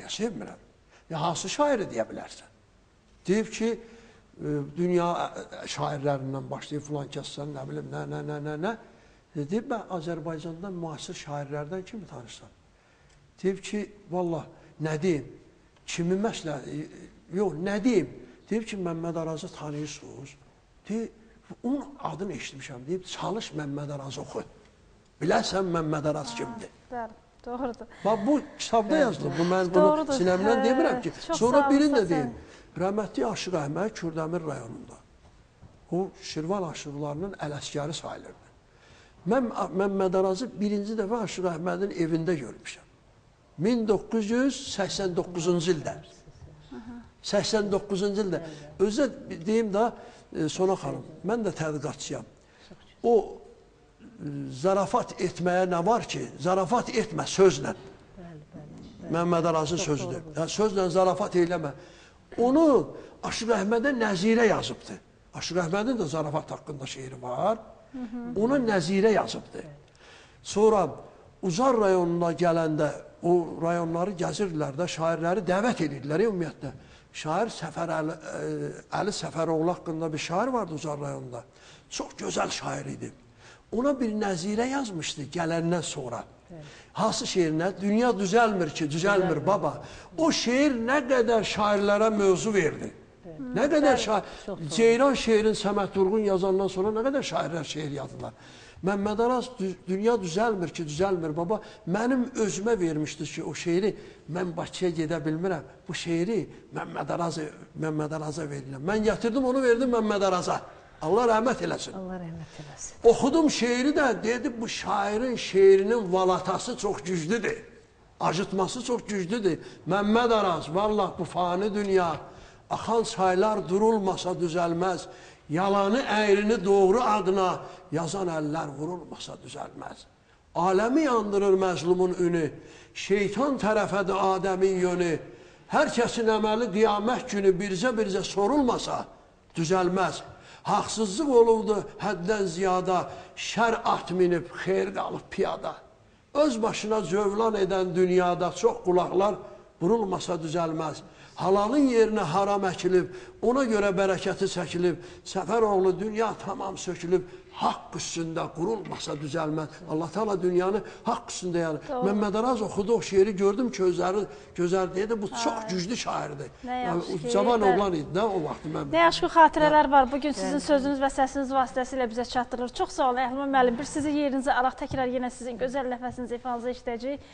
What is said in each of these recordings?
Niyə sevmirəm? Hansı şairi deyə bilərsən? Deyib ki, dünya şairlərindən başlayıb filan kəssən, nə bilim, nə. Deyib, mən Azərbaycandan müasir şairlərdən kimi tanışsam? Deyib ki, valla, nə deyim? Kimi yox, nə deyim? Deyib ki, Məmməd Arazı tanıyırsınız. Deyib, onun adını eşitmişəm. Deyib, çalış Məmməd Arazı oxu. Bilərsən Məmməd Araz kimdir? Bəli, doğrudur. Bax, bu kitabda yazılır. Mən bunu sinəmdən demirəm ki. Sonra birini də deyim. Rəhmətli Aşıq Əhməd Kürdəmir rayonunda. O, Şirvan aşıqlarının ələskəri sayılırdı. Mən Məmməd Arazı birinci dəfə Aşıq Əhmədin evində görmüşəm. 1989-cu ildə. 89-cu ildə. Özə deyim da, Sona xanım, mən də tədqiqatçıyam. O, zarafat etməyə nə var ki, zarafat etmə sözlə. Məmməd Arazın sözüdür. Sözlə zarafat eyləmə. Onu Aşıq Əhmədə nəzirə yazıbdır. Aşıq Əhmədin də zarafat haqqında şeiri var. Ona nəzirə yazıbdır. Sonra Uzar rayonuna gələndə o rayonları gəzirdilər də, şairləri dəvət edirdilər ümumiyyətlə. Şair Əli Səfəroğlu haqqında bir şair vardı Uzar rayonunda. Çox gözəl şair idi. Ona bir nəzirə yazmışdı gələndən sonra. Hansı şeirinə? Dünya düzəlmir ki, düzəlmir baba. O şeir nə qədər şairlərə mövzu verdi. Nə qədər şair... Ceyran şeirin Səməd Durğun yazandan sonra nə qədər şairlər şeir yazdılar. Məmməd Araz dünya düzəlmir ki, düzəlmir baba. Mənim özümə vermişdi ki, o şeiri mən Bakıya gedə bilmirəm. Bu şeiri Məmməd Araza verirəm. Mən gətirdim, onu verdim Məmməd Araza. Allah rəhmət eləsin. Allah rəhmət eləsin. Oxudum şeiri də, dedi bu şairin şeirinin valatası çox güclüdür. Acıtması çox güclüdür. Məmməd Araz, vallah bu fani dünya, axan çaylar durulmasa düzəlməz. Yalanı, əyrini doğru adına yazan əllər vurulmasa düzəlməz. Aləmi yandırır məzlumun ünü, şeytan tərəfədir Adəmin yönü. Hər kəsin əməli qiyamət günü birzə sorulmasa düzəlməz. Haqsızlıq olubdu həddən ziyada, şər at minib, xeyr qalıb piyada. Öz başına cövlan edən dünyada çox qulaqlar vurulmasa düzəlməz. Halalın yerinə haram əkilib, ona görə bərəkəti çəkilib, Səfəroğlu dünya tamam sökülüb, haqq üstündə qurulmasa düzəlməz. Allah Teala dünyanı haqq üstündə yəni. Məmməd Araz oxudu o şeiri, gördüm ki, gözəl deyildi, bu çox güclü şairdir. Cavan oğlan idi də o vaxt. Nə yaşlı xatirələr var, bugün sizin sözünüz və səsiniz vasitəsilə bizə çatdırılır. Çox sağ olun, Əhliman müəllim, bir sizin yerinizi alaq, təkrar yenə sizin gözəl nəfəsinizi, ifanızı işləyəcəyik.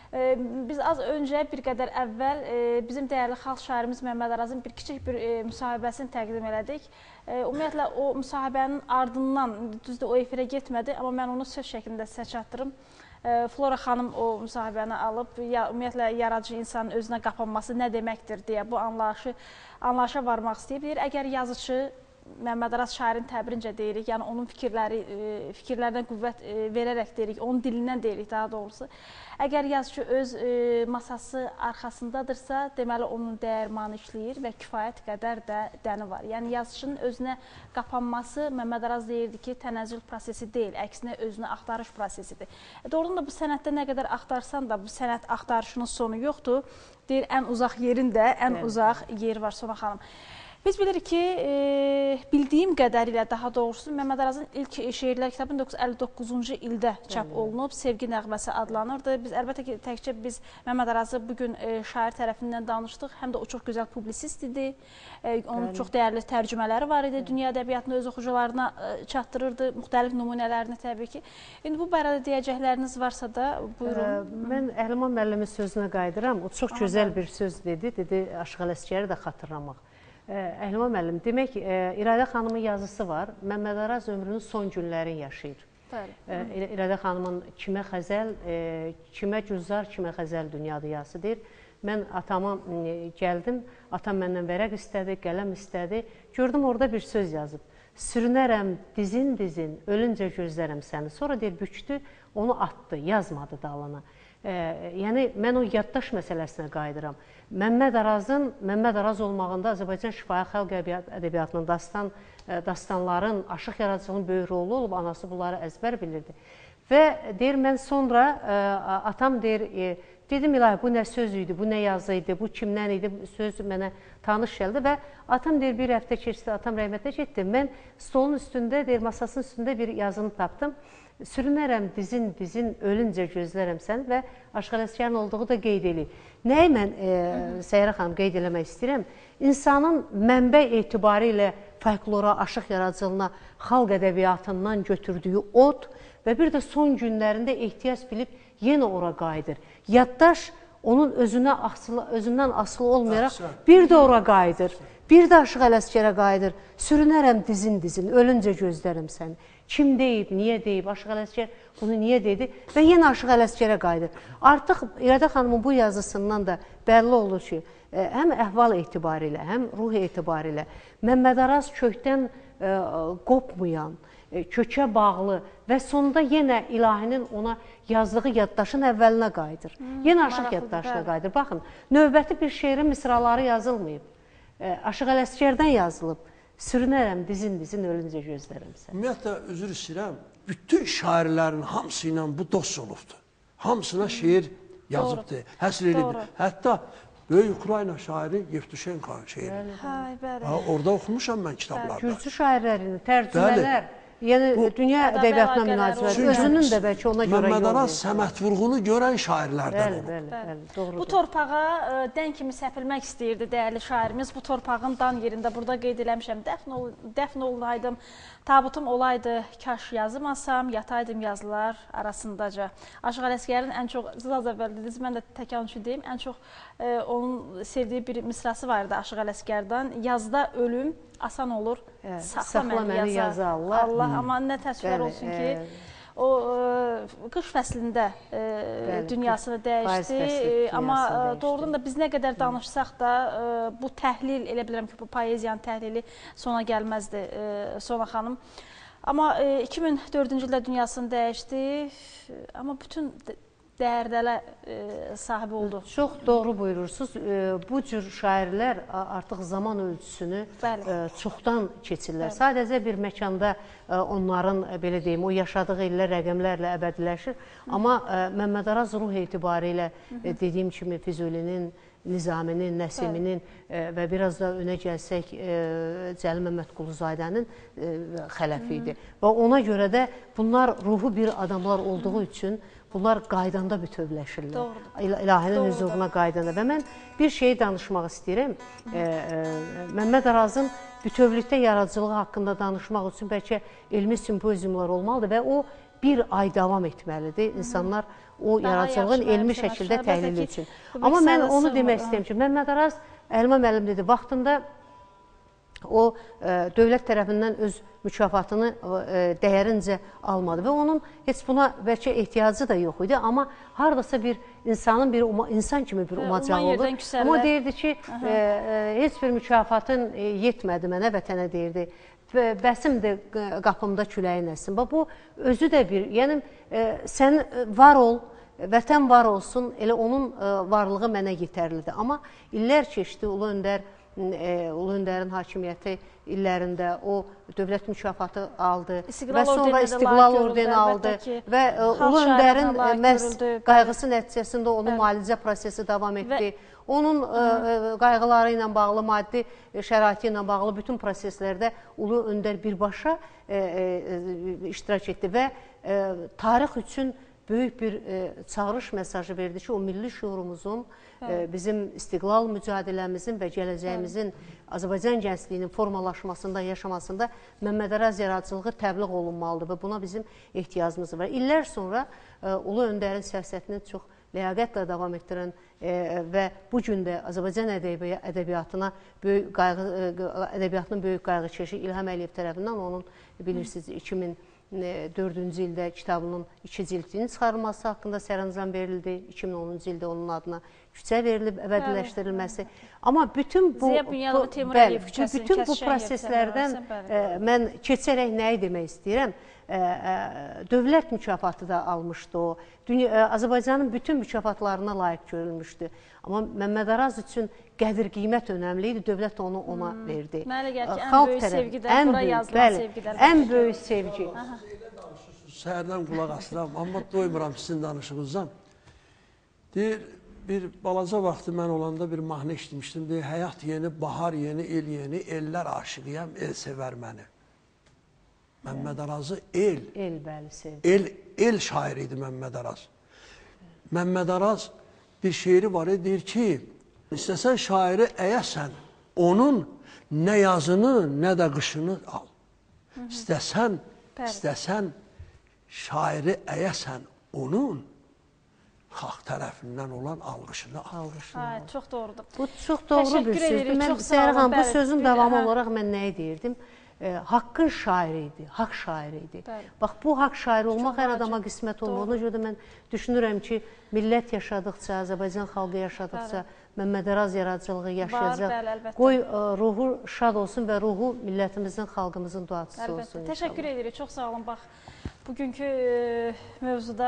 Biz az öncə, bir qədər əvvəl bizim dəyərli xalq şairimiz Məmməd Arazın bir kiçik bir müsahibəsini təqdim elədik. Ümumiyyətlə, o müsahibənin ardından, düzdür, o efirə getmədi, amma mən onu söz şəklində sizə çatdırım. Flora xanım o müsahibəni alıb, ümumiyyətlə, yaradıcı insanın özünə qapanması nə deməkdir deyə bu anlayışa varmaq istəyib. Deyir, əgər yazıcı, Məmməd Araz şairin təbirincə deyirik, yəni onun fikirlərinə qüvvət verərək deyirik, onun dilindən deyirik daha doğrusu. Əgər yazıcı öz masası arxasındadırsa, deməli onun dəyərmanı işləyir və kifayət qədər də dəni var. Yəni yazıcının özünə qapanması, Məmməd Araz deyirdi ki, tənəzzül prosesi deyil, əksinə özünə axtarış prosesidir. Doğrudan da bu sənətdə nə qədər axtarsan da, bu sənət axtarışının sonu yoxdur. Deyir, ən uzaq yerin də ən uzaq yer var, Sona xanım. Biz bilirik ki, bildiyim qədərilə, daha doğrusu, Məmməd Arazın ilk şeirlər kitabı 1959-cu ildə çap olunub, Sevgi nəğməsi adlanırdı. Biz əlbəttə ki, təkcə biz Məmməd Arazı bugün şair tərəfindən danışdıq, həm də o çox gözəl publisist idi, onun çox dəyərli tərcümələri var idi, dünya ədəbiyyatını öz oxucularına çatdırırdı, müxtəlif nümunələrini təbii ki. İndi bu barədə deyəcəkləriniz varsa da, buyurun. Mən Əhliman müəllimin sözünə qayıdıram, o çox gözəl bir söz dedi, Aşıq Ələsgəri də xatırlamaq. Əhliman müəllim, demək, İradə xanımın yazısı var, Məmməd Araz ömrünün son günlərini yaşayır. İradə xanımın kimə xəzəl, kimə cüzzar, kimə xəzəl dünyadır yazısı deyir. Mən atama gəldim, atam məndən vərəq istədi, qələm istədi. Gördüm, orada bir söz yazıb. Sürünərəm dizin, ölüncə gözlərəm səni. Sonra deyir, bükdü, onu atdı, yazmadı dalına. Yəni, mən o yaddaş məsələsinə qayıdıram. Məmməd Araz olmağında Azərbaycan şifahi xalq ədəbiyyatının dastanların, aşıq yaradıcılığının böyük rolu olub, anası bunları əzbər bilirdi. Və deyir, mən sonra, atam deyir, Dedim, ilahi, bu nə söz idi, bu nə yazı idi, bu kimdən idi, söz mənə tanış gəldi və atam deyir, bir həftə keçdi, atam rəhmətə getdi. Mən stolun üstündə, deyir, masasının üstündə bir yazını tapdım. Sürünərəm dizin, ölüncə gözlərəm sən və Aşıq olduğu da qeyd eləyib. Nəyi mən, Səyrə xanım, qeyd eləmək istəyirəm? İnsanın mənbə etibarı ilə folklora, aşıq yaradıcılığına, xalq ədəbiyyatından götürdüyü od və bir də son günlərində ehtiyac bilib yenə ora qayıdır. Yaddaş onun özündən asılı olmayaraq bir də ora qayıdır. Bir də Aşıq Ələsgərə qayıdır. Sürünərəm dizin, ölüncə gözlərəm səni. Kim deyib, niyə deyib, Aşıq Ələsgər bunu niyə dedi və yenə Aşıq Ələsgərə qayıdır. Artıq İradə xanımın bu yazısından da bəlli olur ki, həm əhval etibarilə, həm ruh etibarilə Məmməd Araz kökdən qopmayan, kökə bağlı və sonunda yenə ilahinin ona yazdığı yaddaşın əvvəlinə qayıdır. Yenə Aşıq yaddaşına qayıdır. Baxın, növbəti bir şeirin misraları yazılmayıb. Aşıq Ələsgərdən yazılıb. Sürünərəm dizin, ölüncə gözlərəm sən. Ümumiyyətlə, üzr istəyirəm, bütün şairlərin hamısı ilə bu dost olubdur. Hamısına şeir yazıbdır, həsr edibdir. Hətta böyük Ukrayna şairi Yevtushenko şeiri. Orada oxumuşam mən kitablarda. Gürcü şairlərini, tərcümələr, yəni dünya ədəbiyyatına münasibət, özünün də bəlkə ona görə Məmməd Araz Səməd Vurğunu görən şairlərdən olub. Bu torpağa dən kimi səpilmək istəyirdi dəyərli şairimiz. Bu torpağın dan yerində burada qeyd eləmişəm. Dəfn olunaydım, tabutum olaydı, kaş yazmasam, yataydım yazılar arasındaca. Aşıq Ələsgərin ən çox, siz az əvvəl dediniz, mən də təkanüçü deyim, ən çox onun sevdiyi bir misrası var idi Aşıq Ələsgərdən. Yazda ölüm asan olur, saxla məni yaza Allah. Amma nə təəssüflər olsun ki, o qış fəslində dünyasını dəyişdi. Amma doğrudan da biz nə qədər danışsaq da bu təhlil, elə bilirəm ki, bu poeziyanın təhlili sona gəlməzdi Sona xanım. Amma 2004-cü ildə dünyasını dəyişdi. Amma bütün dəyərlərə sahibi oldu. Çox doğru buyurursunuz. Bu cür şairlər artıq zaman ölçüsünü çoxdan keçirlər. Sadəcə bir məkanda onların, belə deyim, o yaşadığı illər rəqəmlərlə əbədiləşir. Amma Məmməd Araz ruh etibarı ilə dediyim kimi Füzulinin, Nizaminin, Nəsiminin və biraz da önə gəlsək Cəlil Məmmədquluzadənin xələfi idi. Və ona görə də bunlar ruhu bir adamlar olduğu üçün bunlar qaydanda bütövləşirlər. İlahinin hüzuruna qaydanda. Və mən bir şeyi danışmaq istəyirəm. Məmməd Arazın bütövlükdə yaradıcılığı haqqında danışmaq üçün bəlkə elmi simpoziumlar olmalıdır və o bir ay davam etməlidir. İnsanlar o yaradıcılığın elmi şəkildə təhlil üçün. Amma mən onu demək istəyirəm ki, Məmməd Araz, Əlimə müəllim dedi, vaxtında o dövlət tərəfindən öz mükafatını dəyərincə almadı və onun heç buna bəlkə ehtiyacı da yox idi. Amma haradasa bir insanın insan kimi bir umacağı olur. Amma deyirdi ki, heç bir mükafatın yetmədi mənə, vətənə deyirdi. Bəsim də qapımda küləyin əsin. Bu özü də bir, yəni sən var ol, vətən var olsun, elə onun varlığı mənə yetərlidir. Amma illər keçdi, Ulu Öndərin hakimiyyəti illərində o dövlət mükafatı aldı və sonra İstiqlal ordeni aldı və Ulu Öndərin məhz qayğısı nəticəsində onun müalicə prosesi davam etdi. Onun qayğıları ilə bağlı, maddi şəraiti ilə bağlı bütün proseslərdə Ulu Öndər birbaşa iştirak etdi və tarix üçün böyük bir çağırış mesajı verdi ki, o milli şuurumuzun, bizim istiqlal mücadiləmizin və gələcəyimizin Azərbaycan gəncliyinin formalaşmasında, yaşamasında Məmməd Araz yaradıcılığı təbliğ olunmalıdır və buna bizim ehtiyacımız var. İllər sonra Ulu Öndərin siyasətini çox ləyaqətlə davam etdirən və bu gün də Azərbaycan ədəbiyyatının böyük qayğı çəkişi İlham Əliyev tərəfindən onun, bilirsiniz, 2004-cü ildə kitabının 2 cildinin çıxarılması haqqında sərəncam verildi. 2010-cu ildə onun adına küçə verilib, əbədiləşdirilməsi. Amma bütün bu proseslərdən mən keçərək nəyi demək istəyirəm? Dövlət mükafatı da almışdı o. Azərbaycanın bütün mükafatlarına layiq görülmüşdü. Amma Məmməd Araz üçün qədir-qiymət önəmli idi, dövlət onu ona verdi. Mənə gəlir ki, ən böyük sevgidən, bura yazılan sevgidən. Ən böyük sevgi. Səhərdən qulaq asıram, amma doymuram sizin danışığınızdan. Deyir, bir balaca vaxtı mən olanda bir mahnı işləmişdim. Deyir, həyat yeni, bahar yeni, el yeni, ellər aşıqıyam, el sevər məni. Məmməd Arazı el. El, bəli, sevdi. El şairi idi Məmməd Araz. Məmməd Araz bir şeiri var, deyir ki, istəsən şairi əyəsən, onun nə yazını, nə də qışını al. İstəsən şairi əyəsən, onun xalq tərəfindən olan alqışını al. Çox doğrudur. Bu çox doğru bir sözdür. Mən Səhər bu sözün davamı olaraq mən nəyi deyirdim? Haqqın şairi idi, haqq şairi idi. Bax, bu haqq şairi olmaq hər adama qismət olmur. Ona görə də mən düşünürəm ki, millət yaşadıqca, Azərbaycan xalqı yaşadıqca, Məmməd Araz yaradıcılığı yaşayacaq. Qoy ruhu şad olsun və ruhu millətimizin, xalqımızın duacısı olsun inşallah. Təşəkkür edirik, çox sağ olun. Bax, bugünkü mövzuda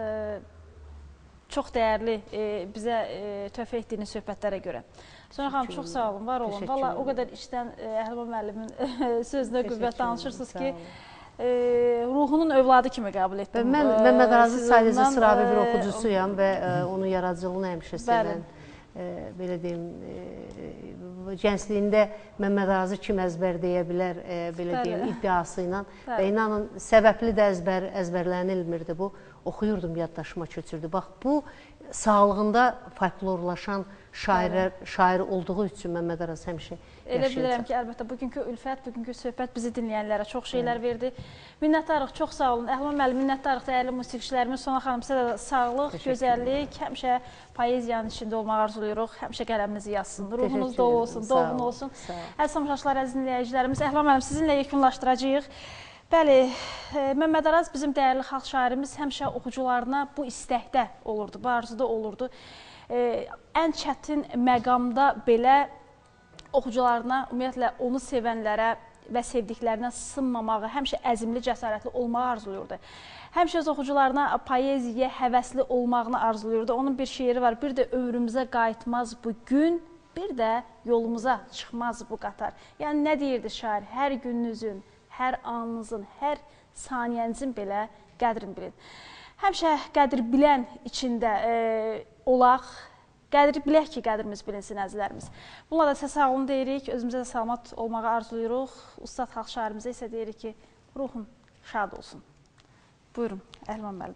çox dəyərli bizə töhfə etdiyiniz söhbətlərə görə. Sonra xanım, çox sağ olun, var olun. Valla o qədər işdən Əhliman müəllimin sözünə qüvvət danışırsınız ki, ruhunun övladı kimi qəbul etdim. Mən Məmməd Arazı sadəcə sıravi bir oxucusuyam və onun yaradıcılığını həmişə sevən, belə deyim, gəncliyində Məmməd Arazı kim əzbərləyə bilər, belə deyim, iddiası ilə və inanın, səbəbli də əzbərlənilmirdi bu. Oxuyurdum, yaddaşıma köçürdü. Bax, bu sağlığında folklorlaşan şair olduğu üçün Məmməd Araz həmişə yaşayacaq. Elə bilirəm ki, əlbəttə, bugünkü ülfət, bugünkü söhbət bizi dinləyənlərə çox şeylər verdi. Minnətdarıq, çox sağ olun. Əhliman müəllim, minnətdarıq dəyərli musiqiçilərimiz. Sona xanım, sizə də sağlıq, gözəllik, həmişə poeziyanın içində olmaq arzuluyuruq. Həmişə qələminizi yazsın, ruhunuz dolu olsun, dolğun olsun. Əziz tamaşaçılar, əziz dinləyicilərimiz, Əhliman müəllim, sizinlə yekunlaşdıracağıq. Bəli, Məmməd Araz bizim dəyərli xalq şairimiz həmişə oxucularına bu istəkdə olurdu, bu arzuda olurdu. Ən çətin məqamda belə oxucularına, ümumiyyətlə onu sevənlərə və sevdiklərinə sınmamağı, həmişə əzimli, cəsarətli olmağı arzuluyurdu. Həmişə öz oxucularına poeziyaya həvəsli olmağını arzuluyurdu. Onun bir şeiri var, bir də ömrümüzə qayıtmaz bu gün, bir də yolumuza çıxmaz bu qatar. Yəni, nə deyirdi şair? Hər gününüzün, hər anınızın, hər saniyənizin belə qədrini bilin. Həmişə qədir bilən içində olaq, qədir bilək ki, qədrimiz bilinsin əzizlərimiz. Bununla da sizə sağ olun deyirik, özümüzə də salamat olmağı arzuluyuruq. Ustad xalq şairimizə isə deyirik ki, ruhun şad olsun. Buyurun, Əhliman müəllim.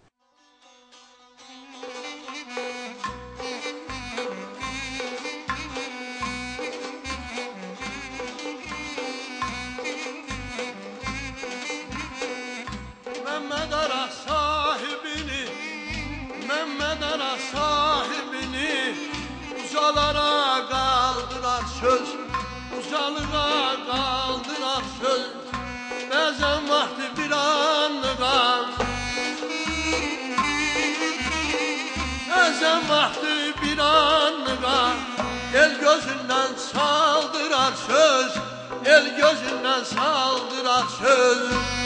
Məmməd Araz sahibini, Məmməd Araz sahibini ucalara qaldırar söz, ucalığa qaldırar söz. Bəzən vaxtı bir anlıqan, bəzən vaxtı bir anlıqan, el gözündən saldırar söz, el gözündən saldırar söz.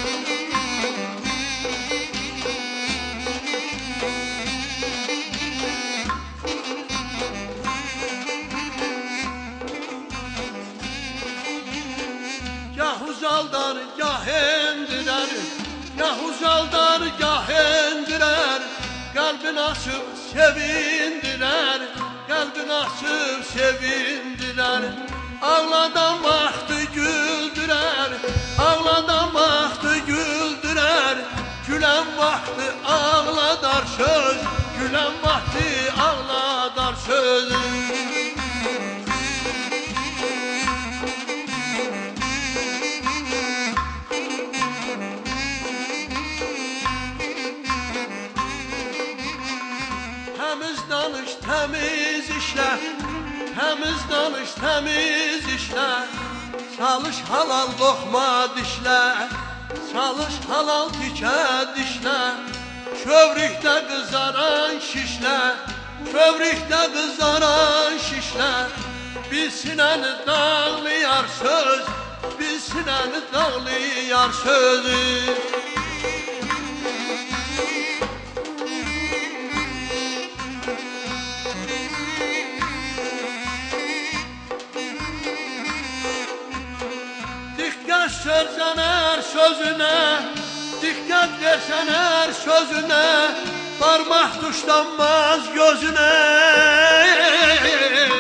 Gah uzaldar, gah endirer, gah uzaldar, gah endirer, kalbin açıp sevindirer, kalbin açıp sevindirer. Ağladan vaxtı güldürer, ağladan vaxtı güldürer, gülen vaxtı ağladar söz, gülen vaxtı ağladar söz. Təmiz işlə, təmiz danış, təmiz işlə, çalış halal loxma dişlə, çalış halal tikə dişlə, kövrükdə qızaran şişlə, kövrükdə qızaran şişlə, biz sinəni dağlayar söz, biz sinəni dağlayar sözü. Sözlənər sözünə, diqqət versən hər sözünə, Parmak tuşlanmaz gözüne